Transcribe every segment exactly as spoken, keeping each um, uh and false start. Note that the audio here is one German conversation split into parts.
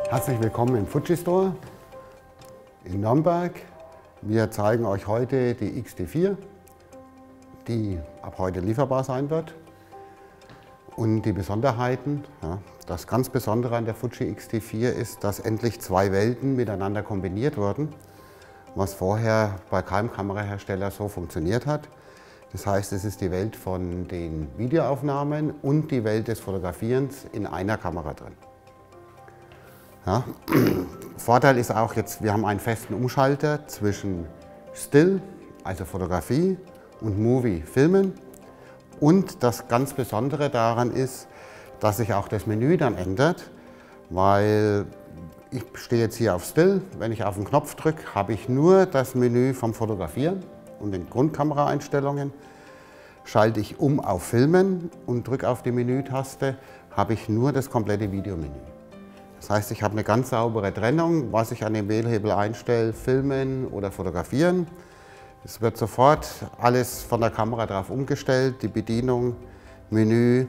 Herzlich willkommen im Fuji Store in Nürnberg. Wir zeigen euch heute die X T vier, die ab heute lieferbar sein wird. Und die Besonderheiten, ja, das ganz Besondere an der Fuji X T vier ist, dass endlich zwei Welten miteinander kombiniert wurden, was vorher bei keinem Kamerahersteller so funktioniert hat. Das heißt, es ist die Welt von den Videoaufnahmen und die Welt des Fotografierens in einer Kamera drin. Ja. Vorteil ist auch jetzt, wir haben einen festen Umschalter zwischen Still, also Fotografie, und Movie, Filmen. Und das ganz Besondere daran ist, dass sich auch das Menü dann ändert, weil ich stehe jetzt hier auf Still. Wenn ich auf den Knopf drücke, habe ich nur das Menü vom Fotografieren und den Grundkameraeinstellungen. Schalte ich um auf Filmen und drücke auf die Menütaste, habe ich nur das komplette Videomenü. Das heißt, ich habe eine ganz saubere Trennung, was ich an dem Wählhebel einstelle, Filmen oder Fotografieren. Es wird sofort alles von der Kamera drauf umgestellt, die Bedienung, Menü.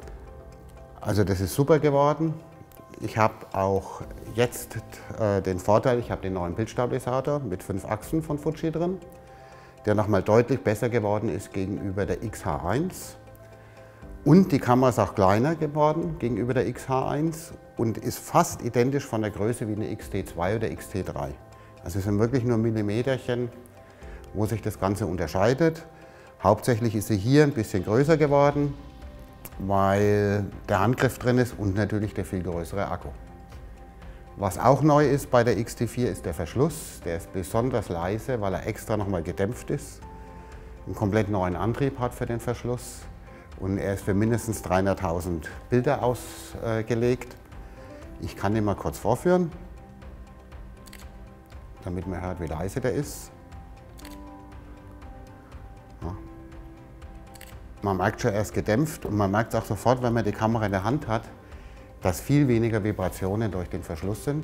Also das ist super geworden. Ich habe auch jetzt äh, den Vorteil, ich habe den neuen Bildstabilisator mit fünf Achsen von Fuji drin, der nochmal deutlich besser geworden ist gegenüber der X H eins. Und die Kamera ist auch kleiner geworden gegenüber der X H eins und ist fast identisch von der Größe wie eine X T zwei oder X T drei. Also es sind wirklich nur Millimeterchen, wo sich das Ganze unterscheidet. Hauptsächlich ist sie hier ein bisschen größer geworden, weil der Handgriff drin ist und natürlich der viel größere Akku. Was auch neu ist bei der X T vier ist der Verschluss. Der ist besonders leise, weil er extra nochmal gedämpft ist. Einen komplett neuen Antrieb hat für den Verschluss. Und er ist für mindestens dreihunderttausend Bilder ausgelegt. Ich kann den mal kurz vorführen, damit man hört, wie leise der ist. Ja. Man merkt schon, er ist gedämpft und man merkt auch sofort, wenn man die Kamera in der Hand hat, dass viel weniger Vibrationen durch den Verschluss sind.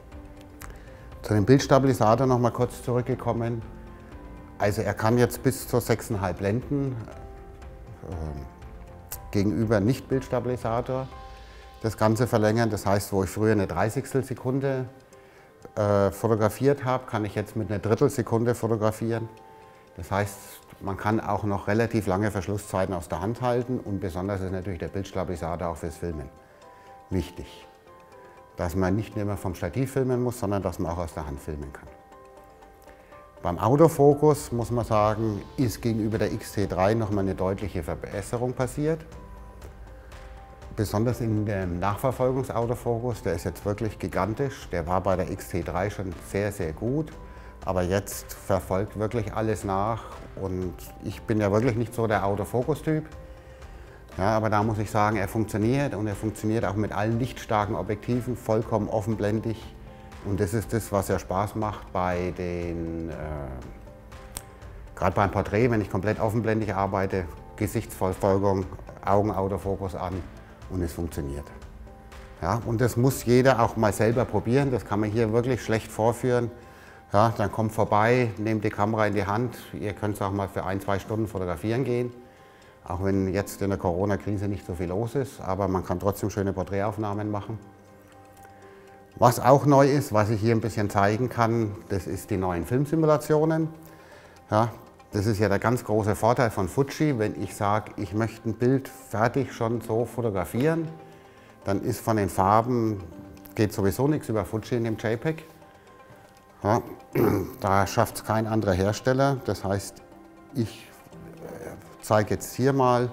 Zu dem Bildstabilisator noch mal kurz zurückgekommen. Also er kann jetzt bis zu sechs Komma fünf Blenden äh, gegenüber Nicht-Bildstabilisator das Ganze verlängern. Das heißt, wo ich früher eine Dreißigstel Sekunde äh, fotografiert habe, kann ich jetzt mit einer Drittelsekunde fotografieren. Das heißt, man kann auch noch relativ lange Verschlusszeiten aus der Hand halten und besonders ist natürlich der Bildstabilisator auch fürs Filmen wichtig. Dass man nicht mehr vom Stativ filmen muss, sondern dass man auch aus der Hand filmen kann. Beim Autofokus muss man sagen, ist gegenüber der X T drei noch mal eine deutliche Verbesserung passiert. Besonders in dem Nachverfolgungsautofokus, der ist jetzt wirklich gigantisch. Der war bei der X T drei schon sehr, sehr gut, aber jetzt verfolgt wirklich alles nach. Und ich bin ja wirklich nicht so der Autofokus-Typ. Ja, aber da muss ich sagen, er funktioniert und er funktioniert auch mit allen lichtstarken Objektiven vollkommen offenblendig. Und das ist das, was ja Spaß macht bei den, äh, gerade beim Porträt, wenn ich komplett offenblendig arbeite, Gesichtsverfolgung, Augenautofokus an und es funktioniert. Ja, und das muss jeder auch mal selber probieren, das kann man hier wirklich schlecht vorführen. Ja, dann kommt vorbei, nehmt die Kamera in die Hand, ihr könnt es auch mal für ein, zwei Stunden fotografieren gehen. Auch wenn jetzt in der Corona-Krise nicht so viel los ist, aber man kann trotzdem schöne Porträtaufnahmen machen. Was auch neu ist, was ich hier ein bisschen zeigen kann, das ist die neuen Filmsimulationen. Ja, das ist ja der ganz große Vorteil von Fuji, wenn ich sage, ich möchte ein Bild fertig schon so fotografieren, dann ist von den Farben, geht sowieso nichts über Fuji in dem JPEG. Ja, da schafft es kein anderer Hersteller. Das heißt, ich zeige jetzt hier mal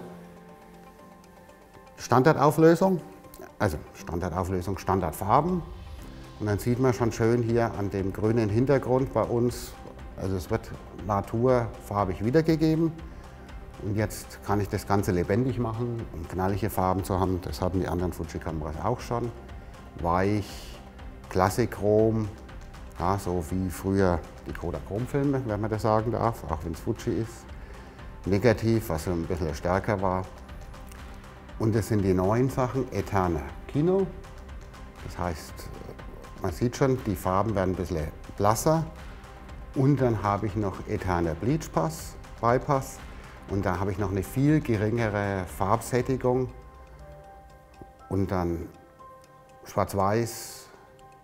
Standardauflösung, also Standardauflösung, Standardfarben. Und dann sieht man schon schön hier an dem grünen Hintergrund bei uns, also es wird naturfarbig wiedergegeben. Und jetzt kann ich das Ganze lebendig machen, um knallige Farben zu haben. Das hatten die anderen Fuji-Kameras auch schon. Weich, Klassikchrom, ja, so wie früher die Kodachrom-Filme, wenn man das sagen darf, auch wenn es Fuji ist. Negativ, was so ein bisschen stärker war. Und das sind die neuen Sachen, Eterna Kino. Das heißt, man sieht schon, die Farben werden ein bisschen blasser. Und dann habe ich noch Eterna Bleach Pass, Bypass. Und da habe ich noch eine viel geringere Farbsättigung. Und dann Schwarz-Weiß,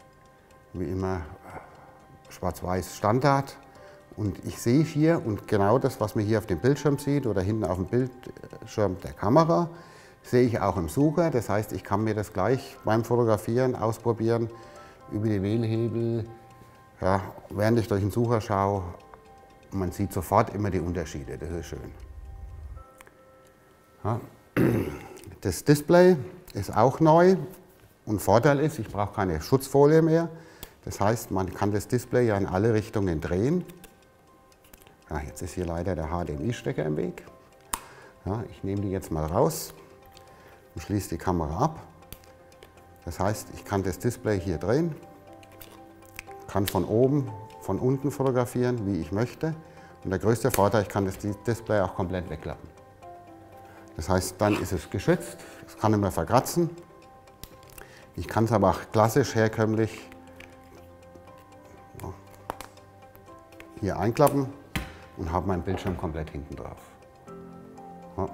wie immer schwarz-weiß Standard. Und ich sehe hier, und genau das, was man hier auf dem Bildschirm sieht oder hinten auf dem Bildschirm der Kamera, sehe ich auch im Sucher. Das heißt, ich kann mir das gleich beim Fotografieren ausprobieren über die Wählhebel, ja, während ich durch den Sucher schaue. Man sieht sofort immer die Unterschiede, das ist schön. Ja. Das Display ist auch neu und Vorteil ist, ich brauche keine Schutzfolie mehr. Das heißt, man kann das Display ja in alle Richtungen drehen. Ja, jetzt ist hier leider der H D M I-Stecker im Weg. Ja, ich nehme die jetzt mal raus und schließe die Kamera ab. Das heißt, ich kann das Display hier drehen, kann von oben, von unten fotografieren, wie ich möchte. Und der größte Vorteil, ich kann das Display auch komplett wegklappen. Das heißt, dann ist es geschützt, es kann nicht mehr verkratzen. Ich kann es aber auch klassisch herkömmlich hier einklappen und habe meinen Bildschirm komplett hinten drauf. Ja.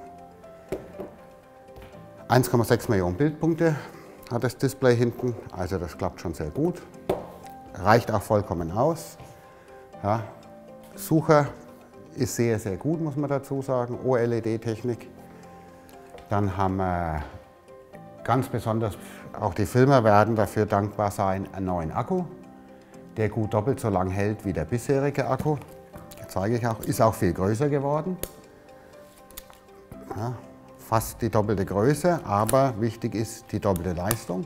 eins Komma sechs Millionen Bildpunkte hat das Display hinten, also das klappt schon sehr gut. Reicht auch vollkommen aus. Ja. Sucher ist sehr, sehr gut, muss man dazu sagen, O L E D-Technik. Dann haben wir ganz besonders, auch die Filmer werden dafür dankbar sein, einen neuen Akku, der gut doppelt so lang hält wie der bisherige Akku. Das zeige ich auch, ist auch viel größer geworden. Ja, fast die doppelte Größe, aber wichtig ist die doppelte Leistung.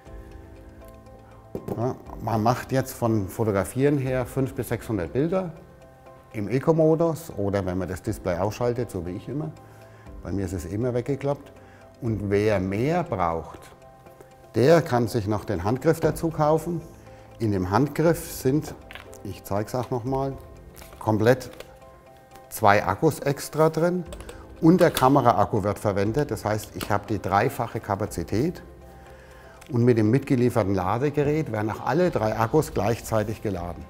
Ja, man macht jetzt von Fotografieren her fünfhundert bis sechshundert Bilder im Eco-Modus oder wenn man das Display ausschaltet, so wie ich immer. Bei mir ist es immer weggeklappt. Und wer mehr braucht, der kann sich noch den Handgriff dazu kaufen. In dem Handgriff sind, ich zeige es auch nochmal, komplett zwei Akkus extra drin. Und der Kameraakku wird verwendet. Das heißt, ich habe die dreifache Kapazität. Und mit dem mitgelieferten Ladegerät werden auch alle drei Akkus gleichzeitig geladen.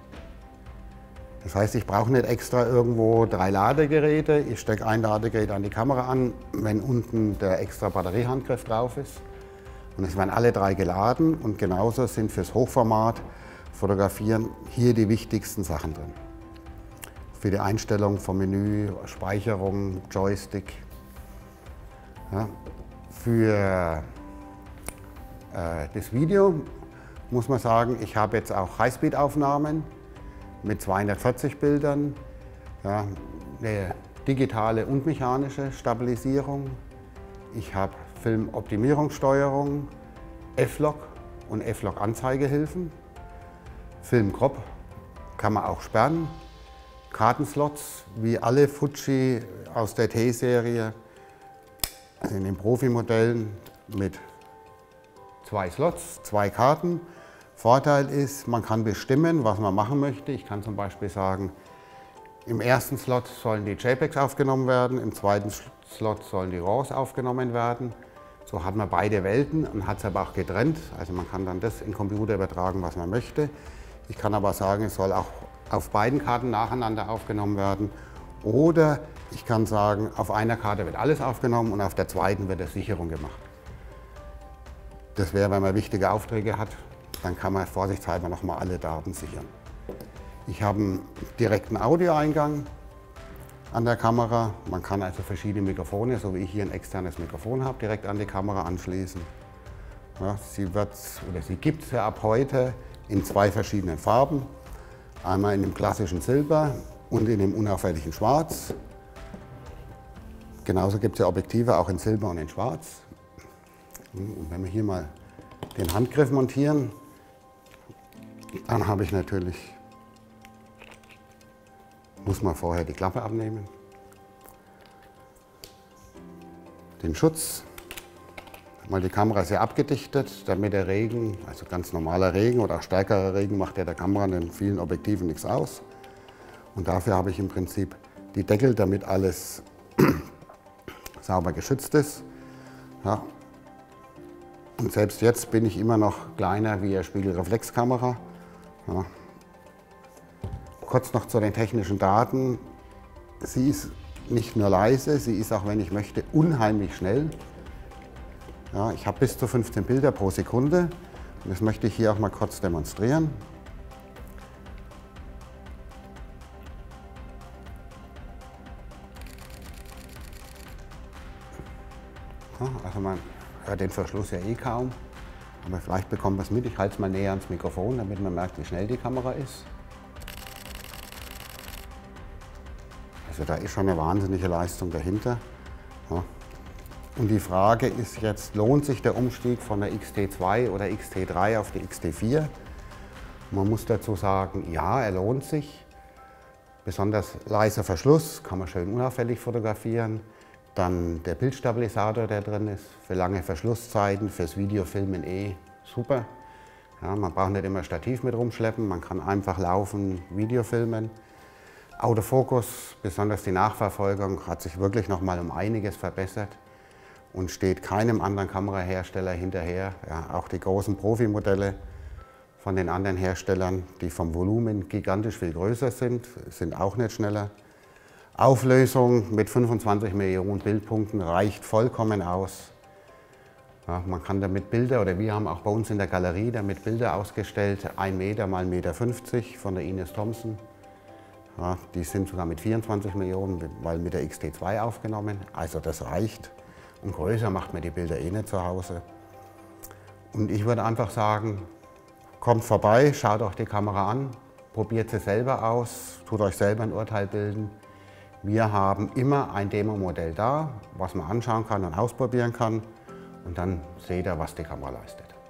Das heißt, ich brauche nicht extra irgendwo drei Ladegeräte. Ich stecke ein Ladegerät an die Kamera an, wenn unten der extra Batteriehandgriff drauf ist. Und es werden alle drei geladen und genauso sind fürs Hochformat Fotografieren hier die wichtigsten Sachen drin. Für die Einstellung vom Menü, Speicherung, Joystick. Ja, für äh, das Video muss man sagen, ich habe jetzt auch Highspeed-Aufnahmen mit zweihundertvierzig Bildern, ja, eine digitale und mechanische Stabilisierung. Ich habe Filmoptimierungssteuerung, F-Log und F-Log-Anzeigehilfen. Film-Crop kann man auch sperren. Kartenslots, wie alle Fuji aus der T-Serie, also in den Profimodellen mit zwei Slots, zwei Karten. Vorteil ist, man kann bestimmen, was man machen möchte. Ich kann zum Beispiel sagen, im ersten Slot sollen die JPEGs aufgenommen werden, im zweiten Slot sollen die RAWs aufgenommen werden. So hat man beide Welten und hat es aber auch getrennt. Also man kann dann das in den Computer übertragen, was man möchte. Ich kann aber sagen, es soll auch auf beiden Karten nacheinander aufgenommen werden. Oder ich kann sagen, auf einer Karte wird alles aufgenommen und auf der zweiten wird eine Sicherung gemacht. Das wäre, wenn man wichtige Aufträge hat, dann kann man vorsichtshalber noch mal alle Daten sichern. Ich habe einen direkten Audioeingang an der Kamera. Man kann also verschiedene Mikrofone, so wie ich hier ein externes Mikrofon habe, direkt an die Kamera anschließen. Ja, sie wird, oder sie gibt es ja ab heute in zwei verschiedenen Farben. Einmal in dem klassischen Silber und in dem unauffälligen Schwarz. Genauso gibt es ja Objektive auch in Silber und in Schwarz. Und wenn wir hier mal den Handgriff montieren, dann habe ich natürlich, muss man vorher die Klappe abnehmen, den Schutz, mal die Kamera sehr abgedichtet, damit der Regen, also ganz normaler Regen oder auch stärkerer Regen, macht ja der Kamera in vielen Objektiven nichts aus. Und dafür habe ich im Prinzip die Deckel, damit alles sauber geschützt ist. Ja. Und selbst jetzt bin ich immer noch kleiner wie eine Spiegelreflexkamera. Ja. Kurz noch zu den technischen Daten. Sie ist nicht nur leise, sie ist auch, wenn ich möchte, unheimlich schnell. Ja, ich habe bis zu fünfzehn Bilder pro Sekunde Das möchte ich hier auch mal kurz demonstrieren. Also man hört den Verschluss ja eh kaum, aber vielleicht bekommt man es mit. Ich halte es mal näher ans Mikrofon, damit man merkt, wie schnell die Kamera ist. Also da ist schon eine wahnsinnige Leistung dahinter. Ja. Und die Frage ist jetzt, lohnt sich der Umstieg von der X T zwei oder X T drei auf die X T vier? Man muss dazu sagen, ja, er lohnt sich. Besonders leiser Verschluss, kann man schön unauffällig fotografieren. Dann der Bildstabilisator, der drin ist, für lange Verschlusszeiten, fürs Videofilmen eh super. Ja, man braucht nicht immer Stativ mit rumschleppen, man kann einfach laufen, Video filmen. Autofokus, besonders die Nachverfolgung, hat sich wirklich noch mal um einiges verbessert und steht keinem anderen Kamerahersteller hinterher. Ja, auch die großen Profimodelle von den anderen Herstellern, die vom Volumen gigantisch viel größer sind, sind auch nicht schneller. Auflösung mit fünfundzwanzig Millionen Bildpunkten reicht vollkommen aus. Ja, man kann damit Bilder, oder wir haben auch bei uns in der Galerie damit Bilder ausgestellt, ein Meter mal ein Meter fünfzig von der Ines Thompson. Ja, die sind sogar mit vierundzwanzig Millionen, weil mit der X T zwei aufgenommen. Also das reicht. Und größer macht man die Bilder eh nicht zu Hause. Und ich würde einfach sagen, kommt vorbei, schaut euch die Kamera an, probiert sie selber aus, tut euch selber ein Urteil bilden. Wir haben immer ein Demo-Modell da, was man anschauen kann und ausprobieren kann. Und dann seht ihr, was die Kamera leistet.